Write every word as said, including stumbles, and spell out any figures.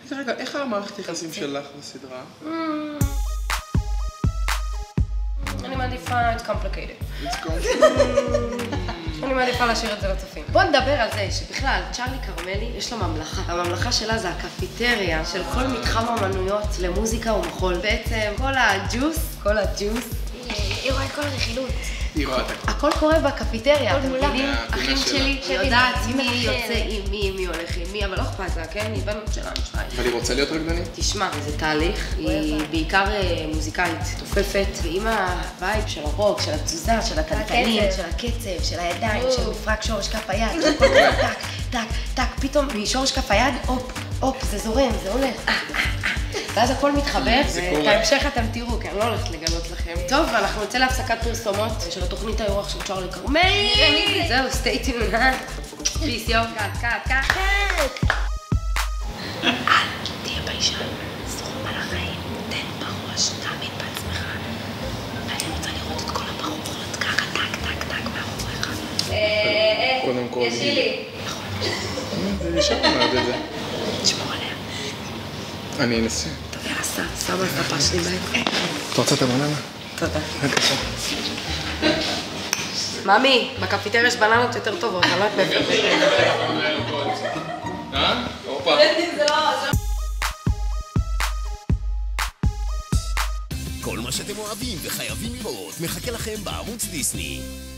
רגע, איך המערכת יחסים שלך בסדרה? אני מעדיפה את complicated. It's complicated. אני מעדיפה להשאיר את זה לצופים. בוא נדבר על זה שבכלל, צ'רלי קרמלי יש לו ממלכה. הממלכה שלה זה הקפיטריה של כל מתחם אמנויות למוזיקה ומחול. בעצם כל הג'וס, כל הג'וס. היא רואה את כל הרכילות. היא רואה את הכל. הכל קורה בקפיטריה, אתם מבינים? הפינה אחים שלה. שלי שלי, יודעת היא מי מנחמת. יוצא עם מי, מי הולך עם מי, אבל לא אכפת לה, כן? היא בנות שלנו, שתיים. אבל היא רוצה להיות רקדנית? תשמע, זה תהליך, היא בעיקר אה, מוזיקאית, תופפת, ועם הווייב של הרוק, של התזוזה, של הקנקנים, הקצב. של הקצב, של הידיים, או. של מפרק שורש כף היד, של כל כזה טק, טק, טק, פתאום משורש כף היד, הופ, הופ, זה זורם, זה הולך, אה, אה, אה. ואז הכל מתחבר, זה ואת קורה. ההמשך אתם תראו, כי אני לא הולכת לגלות לכם. טוב, אנחנו נצא להפסקת פרסומות של התוכנית האירוח של צ'רלי קרמלי. זהו, stay tuned, אה? פיס, יו, קאט, קאט, קאט. אל תהיה ביישן, זרום על החיים, תן בראש, תאמין בעצמך. ואני רוצה לראות את כל הבחורות, ככה טק, טק, טק, מאחוריך. קודם כל. יש לי. זה ישר אומרת את זה. תשמור עליה. אני אנסה. טוב, יאללה, סע, שמה את הפה שלי בהם. אתה רוצה את הבננה? תודה. בבקשה. ממי, בקפיטריה יש בננות יותר טובות, אני לא יודעת מאיפה. אה? הופה. כל מה שאתם אוהבים וחייבים לראות מחכה לכם בערוץ דיסני.